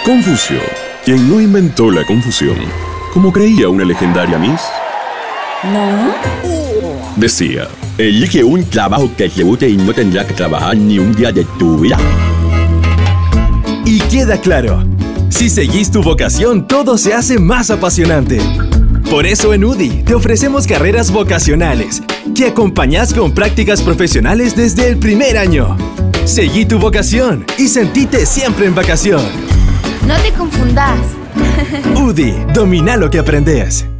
Confucio, quien no inventó la confusión, como creía una legendaria Miss. ¿No? Decía, elige un trabajo que te guste y no tendrás que trabajar ni un día de tu vida. Y queda claro, si seguís tu vocación, todo se hace más apasionante. Por eso en UDI te ofrecemos carreras vocacionales que acompañás con prácticas profesionales desde el primer año. Seguí tu vocación y sentite siempre en vacación. No te confundas. UDI, domina lo que aprendes.